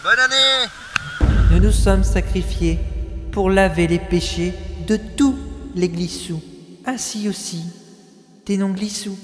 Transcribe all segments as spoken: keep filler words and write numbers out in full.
Bonne année. Nous nous sommes sacrifiés pour laver les péchés de tous les glissous, ainsi aussi des non-glissous.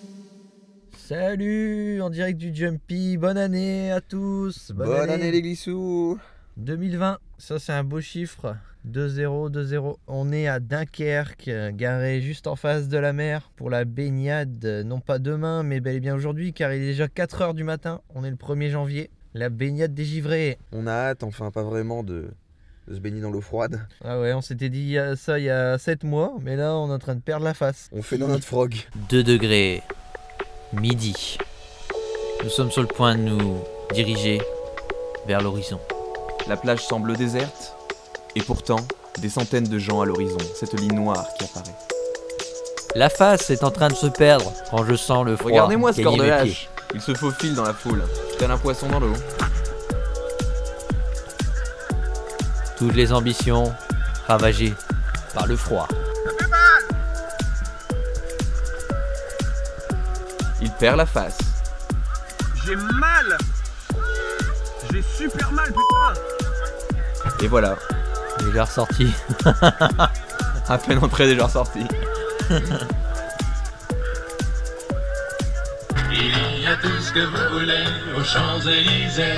Salut, en direct du Jumpy, bonne année à tous. Bonne, bonne année. année les glissous. deux mille vingt, ça c'est un beau chiffre. deux zéro, deux zéro. On est à Dunkerque, garé juste en face de la mer pour la baignade, non pas demain mais bel et bien aujourd'hui car il est déjà quatre heures du matin, on est le premier janvier. La baignade des givrés. On a hâte, enfin pas vraiment de, de se baigner dans l'eau froide. Ah ouais, on s'était dit ça il y a sept mois, mais là on est en train de perdre la face. On fait dans notre frog. deux degrés, midi. Nous sommes sur le point de nous diriger vers l'horizon. La plage semble déserte, et pourtant, des centaines de gens à l'horizon, cette ligne noire qui apparaît. La face est en train de se perdre quand je sens le froid. Regardez-moi ce corps de mes lâche. pieds. Il se faufile dans la foule, tel un poisson dans l'eau. Toutes les ambitions ravagées par le froid. Il perd la face. J'ai mal. J'ai super mal, putain. Et voilà. Déjà ressorti. À peine entré, déjà ressorti. Il y a tout ce que vous voulez aux Champs-Élysées.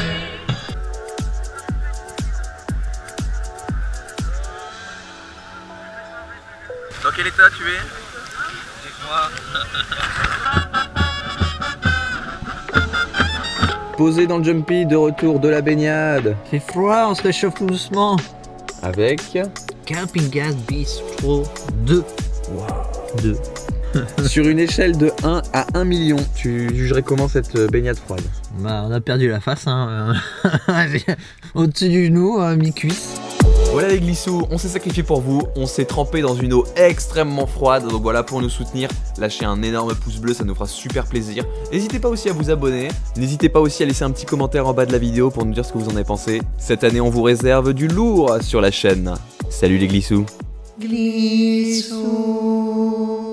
Dans quel état tu es? Dis-moi. Posé dans le Jumpy, de retour de la baignade. Fait froid, on se réchauffe tout doucement. Avec Camping Gas Bistro deux. Wow. deux. Sur une échelle de un à un million, tu jugerais comment cette baignade froide? Bah, on a perdu la face, hein. Au-dessus du genou, euh, mi-cuisse. Voilà les glissous, on s'est sacrifié pour vous, on s'est trempé dans une eau extrêmement froide, donc voilà, pour nous soutenir, lâchez un énorme pouce bleu, ça nous fera super plaisir. N'hésitez pas aussi à vous abonner, n'hésitez pas aussi à laisser un petit commentaire en bas de la vidéo pour nous dire ce que vous en avez pensé. Cette année on vous réserve du lourd sur la chaîne. Salut les glissous. Glissou.